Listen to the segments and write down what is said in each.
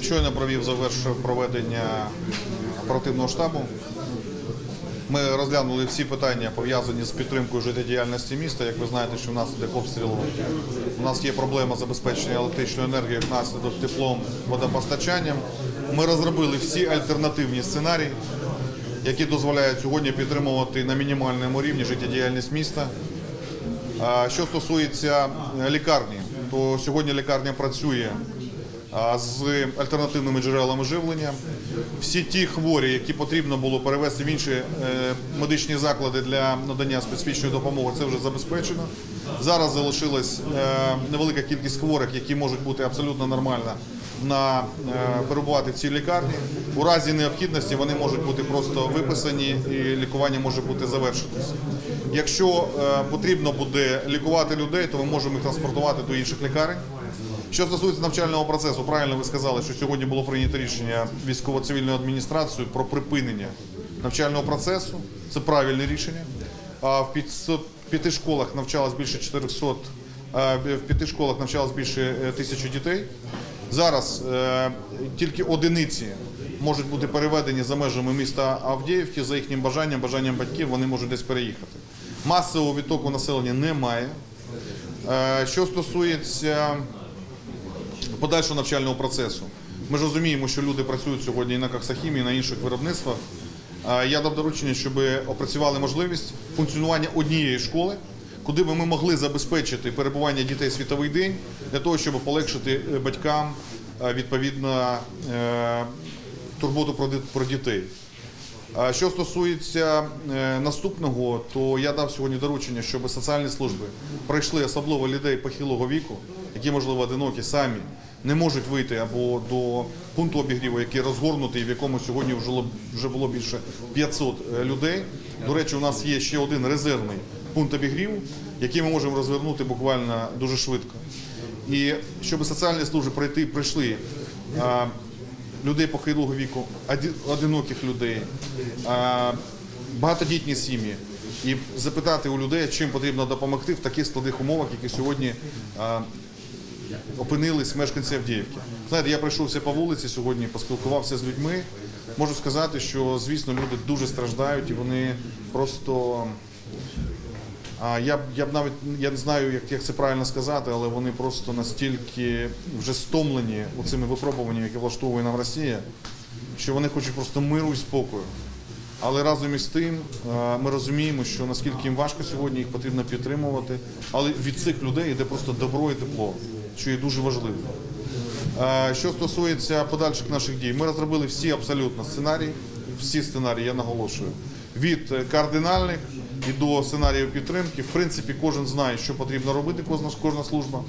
Щойно завершив проведення оперативного штабу. Ми розглянули всі питання, пов'язані з підтримкою життєдіяльності міста. Як ви знаєте, що внаслідок обстрілу у нас є проблема забезпечення електричною енергією внаслідок теплом, водопостачанням. Ми розробили всі альтернативні сценарії, які дозволяють сьогодні підтримувати на мінімальному рівні життєдіяльність міста. Що стосується лікарні, то сьогодні лікарня працює з альтернативними джерелами живлення. Всі ті хворі, які потрібно було перевести в інші медичні заклади для надання специфічної допомоги, це вже забезпечено. Зараз залишилась невелика кількість хворих, які можуть бути абсолютно нормально перебувати в цій лікарні. У разі необхідності вони можуть бути просто виписані і лікування може бути завершитись. Якщо потрібно буде лікувати людей, то ми можемо їх транспортувати до інших лікарень. Що стосується навчального процесу, правильно ви сказали, що сьогодні було прийнято рішення військово-цивільною адміністрацією про припинення навчального процесу. Це правильне рішення. В 5 школах навчалось більше 400, в 5 школах навчалось більше 1000 дітей. Зараз тільки одиниці можуть бути переведені за межами міста Авдіївки, за їхнім бажанням батьків вони можуть десь переїхати. Масового відтоку населення немає. Що стосується подальшого навчального процесу, ми ж розуміємо, що люди працюють сьогодні і на Коксахімії, і на інших виробництвах. Я дав доручення, щоб опрацювали можливість функціонування однієї школи, куди би ми могли забезпечити перебування дітей в світовий день, для того, щоб полегшити батькам, відповідно, турботу про дітей. Що стосується наступного, то я дав сьогодні доручення, щоб соціальні служби прийшли, особливо людей похилого віку, які, можливо, одинокі, самі не можуть вийти або до пункту обігріву, який розгорнутий, в якому сьогодні вже було більше 500 людей. До речі, у нас є ще один резервний пункт обігріву, який ми можемо розвернути буквально дуже швидко. І щоб соціальні служби прийшли людей похилого віку, одиноких людей, багатодітні сім'ї, і запитати у людей, чим потрібно допомогти в таких складних умовах, які сьогодні опинились мешканці Авдіївки. Знаєте, я пройшовся по вулиці сьогодні, поспілкувався з людьми. Можу сказати, що, звісно, люди дуже страждають і вони просто, я не знаю, як це правильно сказати, але вони просто настільки вже стомлені оцими випробуваннями, які влаштовує нам Росія, що вони хочуть просто миру і спокою. Але разом із тим ми розуміємо, що наскільки їм важко сьогодні, їх потрібно підтримувати. Але від цих людей йде просто добро і тепло, що є дуже важливо. Що стосується подальших наших дій, ми розробили всі абсолютно всі сценарії, я наголошую, від кардинальних і до сценаріїв підтримки. В принципі, кожен знає, що потрібно робити, кожна служба.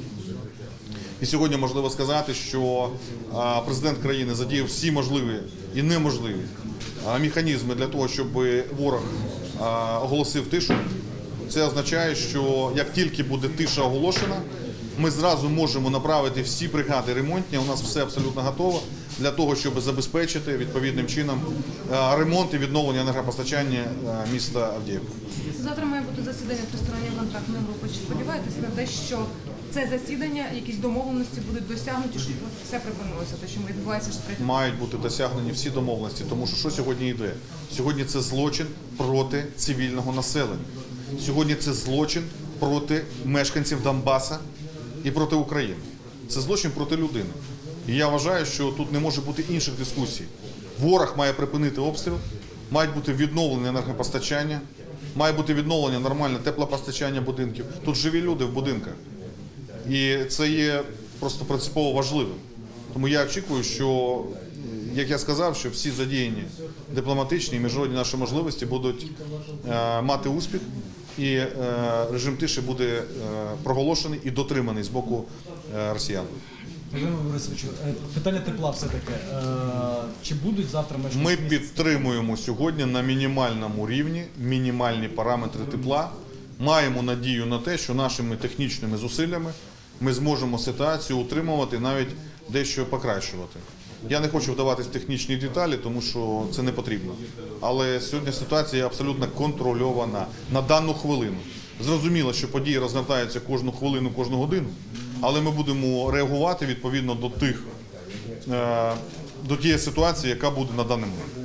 І сьогодні можливо сказати, що президент країни задіяв всі можливі і неможливі механізми для того, щоб ворог оголосив тишу. Це означає, що як тільки буде тиша оголошена, ми зразу можемо направити всі бригади ремонтні, у нас все абсолютно готово для того, щоб забезпечити відповідним чином ремонт і відновлення енергопостачання міста Авдіївки. Завтра має бути засідання тристоронньої контрактної групи. Чи сподіваєтесь на те, що це засідання, якісь домовленості будуть досягнуті, щоб все припинилося, те, що відбувається вже 3-й? Мають бути досягнені всі домовленості, тому що сьогодні йде? Сьогодні це злочин проти цивільного населення. Сьогодні це злочин проти мешканців Донбаса і проти України. Це злочин проти людини. І я вважаю, що тут не може бути інших дискусій. Ворог має припинити обстріл, мають бути відновлення енергопостачання, має бути відновлення нормальне теплопостачання будинків. Тут живі люди в будинках. І це є просто принципово важливим. Тому я очікую, що, як я сказав, що всі задіяні дипломатичні і міжнародні наші можливості будуть мати успіх, і режим тиші буде проголошений і дотриманий з боку росіян. Володимир Борисович, питання тепла все-таки. Чи будуть завтра мешканці? Ми підтримуємо сьогодні на мінімальному рівні мінімальні параметри тепла. Маємо надію на те, що нашими технічними зусиллями ми зможемо ситуацію утримувати, навіть дещо покращувати. Я не хочу вдаватися в технічні деталі, тому що це не потрібно. Але сьогодні ситуація абсолютно контрольована на дану хвилину. Зрозуміло, що події розгортаються кожну хвилину, кожну годину, але ми будемо реагувати відповідно до тих до тієї ситуації, яка буде на даний момент.